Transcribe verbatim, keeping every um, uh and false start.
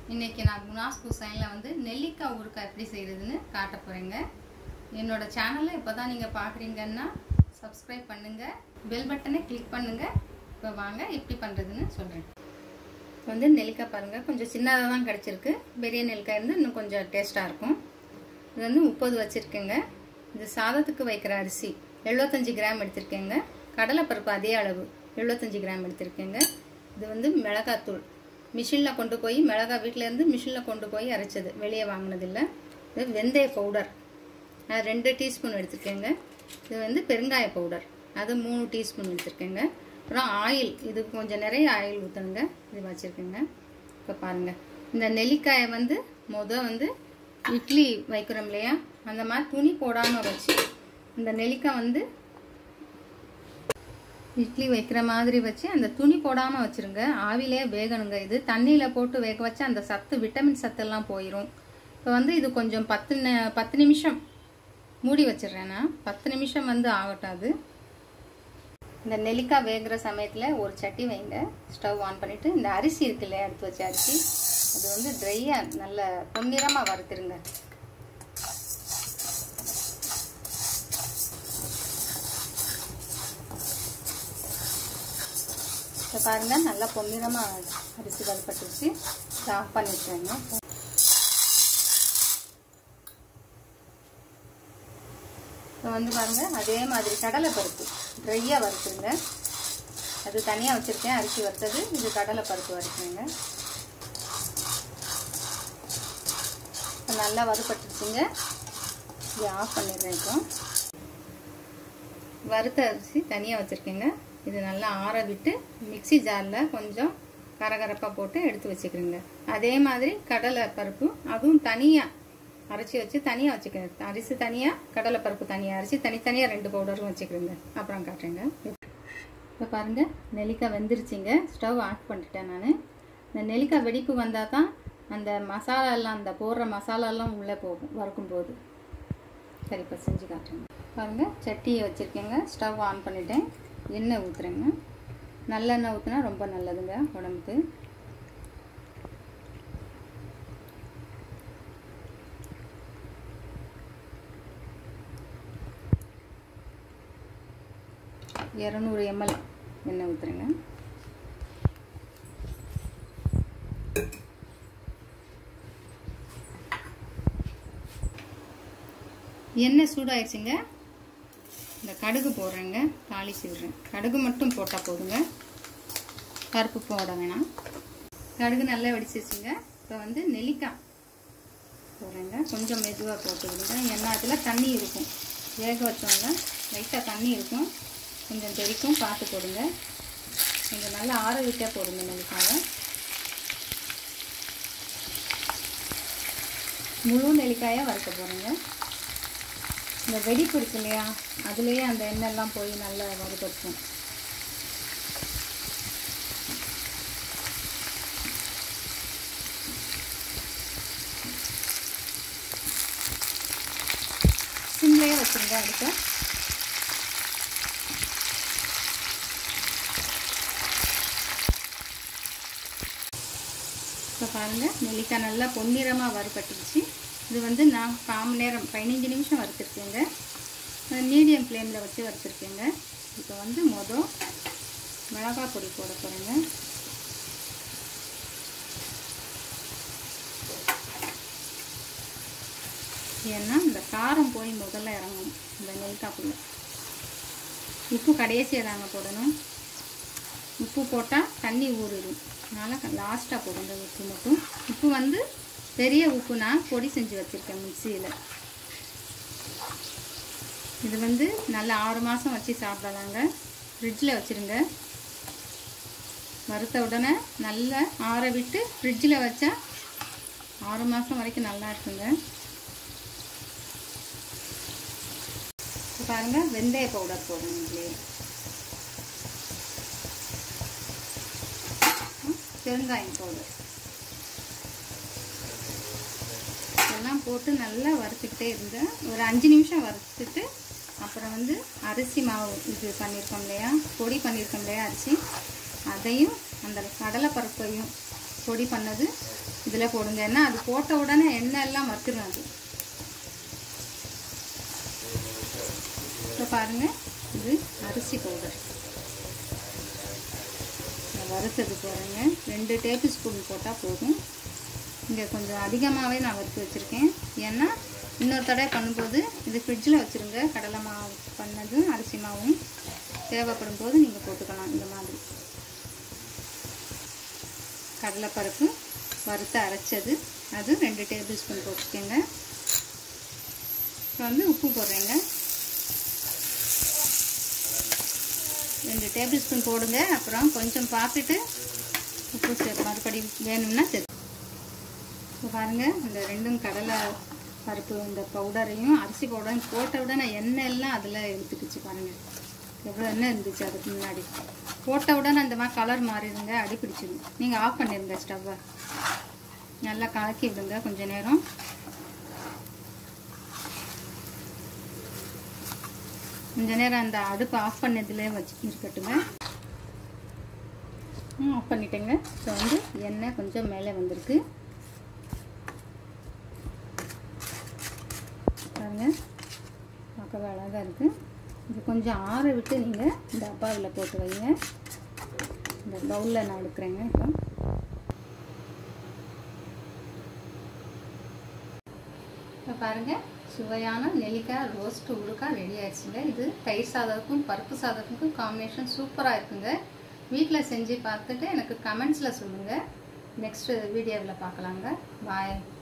இன்னைக்கு நான் குணாஸ் குசைனில் வந்து நெல்லிக்காய் ஊறுகாய் எப்படி செய்கிறதுன்னு காட்ட போகிறேங்க. என்னோடய சேனலை இப்போ தான் நீங்கள் பார்க்குறீங்கன்னா சப்ஸ்கிரைப் பண்ணுங்கள், பெல் பட்டனை கிளிக் பண்ணுங்கள். இப்போ வாங்க எப்படி பண்ணுறதுன்னு சொல்கிறேன். இப்போ வந்து நெல்லிக்காய் பாருங்கள், கொஞ்சம் சின்னதாக தான் கிடச்சிருக்கு. பெரிய நெல்லிக்காய் இருந்து இன்னும் கொஞ்சம் டேஸ்ட்டாக இருக்கும். இது வந்து முப்பது வச்சுருக்கேங்க. இது சாதத்துக்கு வைக்கிற அரிசி எழுபத்தஞ்சி கிராம் எடுத்திருக்கேங்க. கடலைப்பருப்பு அதே அளவு எழுபத்தஞ்சி கிராம் எடுத்திருக்கேங்க. இது வந்து மிளகாத்தூள் மிஷினில் கொண்டு போய் மிளகாய் வீட்டிலேருந்து மிஷினில் கொண்டு போய் அரைச்சது, வெளியே வாங்கினதில்லை. இது வெந்தய பவுடர் அது ரெண்டு டீஸ்பூன் எடுத்துருக்கேங்க. இது வந்து பெருங்காய பவுடர் அது மூணு டீஸ்பூன் எடுத்துருக்கேங்க. அப்புறம் ஆயில், இது கொஞ்சம் நிறைய ஆயில் ஊற்றணுங்க. இது வச்சுருக்கேங்க. இப்போ பாருங்கள், இந்த நெல்லிக்காயை வந்து மொதல் வந்து இட்லி வைக்கிறோம் இல்லையா, அந்த மாதிரி துணி போடாமல் வச்சு இந்த நெல்லிக்காய் வந்து இட்லி வைக்கிற மாதிரி வச்சு அந்த துணி போடாமல் வச்சுருங்க. ஆவிலே வேகணுங்க. இது தண்ணியில் போட்டு வேக வச்சா அந்த சத்து, விட்டமின் சத்தெல்லாம் போயிடும். இப்போ வந்து இது கொஞ்சம் பத்து பத்து நிமிஷம் மூடி வச்சிடுறேன்னா பத்து நிமிஷம் வந்து ஆகட்டாது. இந்த நெல்லிக்காய் வேகிற சமயத்தில் ஒரு சட்டி வைங்க, ஸ்டவ் ஆன் பண்ணிவிட்டு இந்த அரிசி இருக்கு இல்லையா, எடுத்து வச்ச அரிசி, அது வந்து ட்ரையாக நல்ல பொன்னிறமாக வறுத்துருங்க. இப்போ பாருங்கள், நல்லா பொன்னிறமாக அரிசி வறுப்பட்டுச்சு. இதை ஆஃப் பண்ணி வச்சுருங்க. இப்போ வந்து பாருங்கள், அதே மாதிரி கடலைப்பருப்பு ட்ரையாக வறுத்துருங்க. அது தனியாக வச்சுருக்கேன், அரிசி வறுத்தது. இது கடலைப்பருப்பு வறுத்துருங்க. இப்போ நல்லா வறுப்பட்டுச்சுங்க. இதை ஆஃப் பண்ணிடுறேன். இப்போ வறுத்த அரிசி தனியாக வச்சுருக்கேங்க. இது நல்லா ஆற விட்டு மிக்சி ஜாரில் கொஞ்சம் கரகரப்பாக போட்டு எடுத்து வச்சுக்கிறேங்க. அதே மாதிரி கடலை பருப்பு அதுவும் தனியாக அரைச்சி வச்சு தனியாக வச்சுக்கிறேன். அரிசி தனியாக, கடலை பருப்பு தனியாக அரிசி தனித்தனியாக ரெண்டு பவுடரும் வச்சுக்கிறேங்க. அப்புறம் காட்டுறேங்க. இப்போ பாருங்கள், நெல்லிக்காய் வெந்துருச்சுங்க. ஸ்டவ் ஆஃப் பண்ணிட்டேன் நான். இந்த நெல்லிக்காய் வெடிப்பு வந்தால் தான் அந்த மசாலாலாம், அந்த போடுற மசாலாலாம் உள்ளே போகும் வறுக்கும் போது. சரி, இப்போ செஞ்சு காட்டுறேங்க. பாருங்கள், சட்டியை வச்சுருக்கேங்க. ஸ்டவ் ஆன் பண்ணிட்டேன். எண்ணெய் ஊற்றுறேங்க. நல்லெண்ணெய் ஊற்றினா ரொம்ப நல்லதுங்க உடம்புக்கு. இரநூறு எம்எல் எண்ணெய் ஊற்றுறேங்க. எண்ணெய் சூடாயிடுச்சுங்க. இந்த கடுகு போடுறேங்க, தாளிச்சு விடுறேன். கடுகு மட்டும் போட்டால் போதுங்க, பருப்பு போட வேணாம். கடுகு நல்லா வெடிச்சிருச்சுங்க. இப்போ வந்து நெல்லிக்காய் போடுறேங்க. கொஞ்சம் மெதுவாக போட்டு விடுங்க. ஏன்னா அதில் தண்ணி இருக்கும், வேக வச்சோங்க லைட்டாக தண்ணி இருக்கும், கொஞ்சம் தெரிக்கும், பார்த்து போடுங்க. கொஞ்சம் நல்லா ஆற விட்டே போடுங்க நெல்லிக்காயை. முழு நெல்லிக்காயை வறுக்க போகிறேங்க. இந்த வெடிப்பு இருக்கு இல்லையா, அதுலேயே அந்த எண்ணெய்லாம் போய் நல்லா வறுபடும். சிம்லேயே வச்சுருங்க அடுத்து. இப்போ பாருங்கள், நெல்லிக்காய் நல்லா பொன்னிறமாக வறுபட்டுருச்சு. இது வந்து நான் கால் மணி நேரம் பதினஞ்சு நிமிஷம் வறுத்துருக்கேங்க. மீடியம் ஃப்ளேமில் வச்சு வறுத்துருக்கேங்க. இப்போ வந்து மொதல் மிளகாய் பொடி போட போகிறேங்க. ஏன்னா இந்த காரம் போய் முதல்ல இறங்கணும் இந்த நெல்லிக்காய்க்குள்ள. உப்பு கடைசியாக தாங்க போடணும். உப்பு போட்டால் தண்ணி ஊறிடும், அதனால் லாஸ்ட்டாக போடுங்க உப்பு மட்டும். உப்பு வந்து பெரிய உப்பு நான் பொடி செஞ்சு வச்சுருக்கேன் மிக்சியில். இது வந்து நல்லா ஆறு மாதம் வச்சு சாப்பிடலாங்க. ஃப்ரிட்ஜில் வச்சுருங்க. வறுத்த உடனே நல்லா ஆற விட்டு ஃப்ரிட்ஜில் வச்சா ஆறு மாதம் வரைக்கும் நல்லா இருக்குங்க. பாருங்கள், வெந்தய பவுடர் போடணும் இல்லையே, பெருங்காயம் பவுடர் எல்லாம் போட்டு நல்லா வறுத்துக்கிட்டே இருந்தேன். ஒரு அஞ்சு நிமிஷம் வறுத்துட்டு அப்புறம் வந்து அரிசி மாவு இது பண்ணியிருக்கோம் இல்லையா, பொடி பண்ணியிருக்கோம் இல்லையா அரிசி, அதையும் அந்த கடலை பருப்பையும் பொடி பண்ணது இதில் போடுங்க. ஏன்னா அது போட்ட உடனே எண்ணெய் எல்லாம் மத்துரும் அது. இப்போ பாருங்கள், இது அரிசி பவுடர் வறுத்தது போடுங்க. ரெண்டு டேபிள் ஸ்பூன் போட்டால் போதும். இங்கே கொஞ்சம் அதிகமாகவே நான் வறுத்து வச்சுருக்கேன். ஏன்னா இன்னொரு தடவை பண்ணும்போது இது ஃப்ரிட்ஜில் வச்சுருங்க. கடலை மாவு பண்ணதும் அரிசி மாவும் தேவைப்படும் போது நீங்கள் போட்டுக்கலாம். இந்த மாதிரி கடலைப்பருப்பு வறுத்து அரைச்சது அது ரெண்டு டேபிள் ஸ்பூன் போட்டுக்கோங்க. இப்போ வந்து உப்பு போடுறேங்க. ரெண்டு டேபிள் ஸ்பூன் போடுங்க. அப்புறம் கொஞ்சம் பார்த்துட்டு உப்பு சேர்த்து மறுபடி வேணும்னா சேர்த்து. இப்போ பாருங்கள், இந்த ரெண்டும் கடலை பருப்பு இந்த பவுடரையும் அரிசி பவுடரையும் போட்ட உடனே எண்ணெய் எல்லாம் அதில் எடுத்துக்கிச்சு. பாருங்கள் எவ்வளோ எண்ணெய் இருந்துச்சு அதுக்கு முன்னாடி. போட்ட உடனே அந்த மாதிரி கலர் மாறிடுங்க, அடி பிடிச்சிடும். நீங்கள் ஆஃப் பண்ணிடுங்க ஸ்டவ்வை. நல்லா கலக்கி விடுங்க கொஞ்சம் நேரம். கொஞ்ச நேரம் அந்த அடுப்பு ஆஃப் பண்ணதுலேயே வச்சு இருக்கட்டுங்க. ம் ஆஃப் பண்ணிட்டேங்க. இப்போ வந்து எண்ணெய் கொஞ்சம் மேலே வந்திருக்கு பாருங்கள், பார்க்கவே அழகாக இருக்குது. இது கொஞ்சம் ஆற விட்டு நீங்கள் இந்த டப்பாவில் போட்டு வைங்க. இந்த பவுலில் நான் எடுக்கிறேங்க. இப்போ இப்போ பாருங்கள், சுவையான நெல்லிக்காய் ரோஸ்ட் ஊறுகாய் ரெடி ஆயிடுச்சுங்க. இது தயிர் சாதத்துக்கும் பருப்பு சாதத்துக்கும் காம்பினேஷன் சூப்பராக இருக்குங்க. வீட்டில் செஞ்சு பார்த்துட்டு எனக்கு கமெண்ட்ஸில் சொல்லுங்கள். நெக்ஸ்ட் வீடியோவில் பார்க்கலாங்க. பாய்.